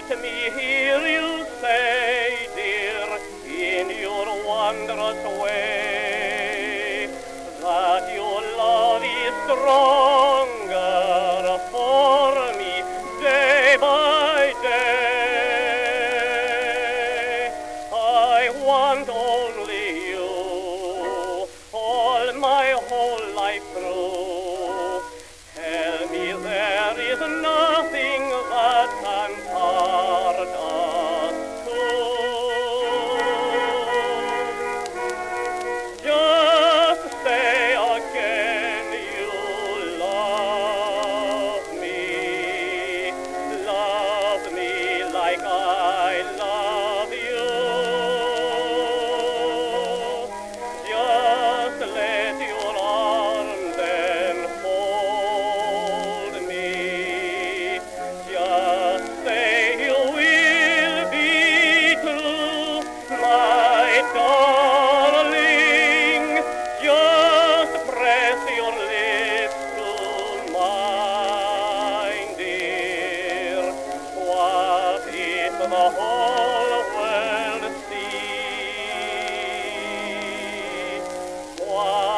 Let me hear you say, dear, in your wondrous way, that your love is stronger for me day by day. I want only you all my whole life through. Tell me there is nothing that can part us two. Just say again you love me like I love you. Just let your arms enfold me. Just say you will be true, my darling. Just press your lips to mine, dear. What if the whole world sees?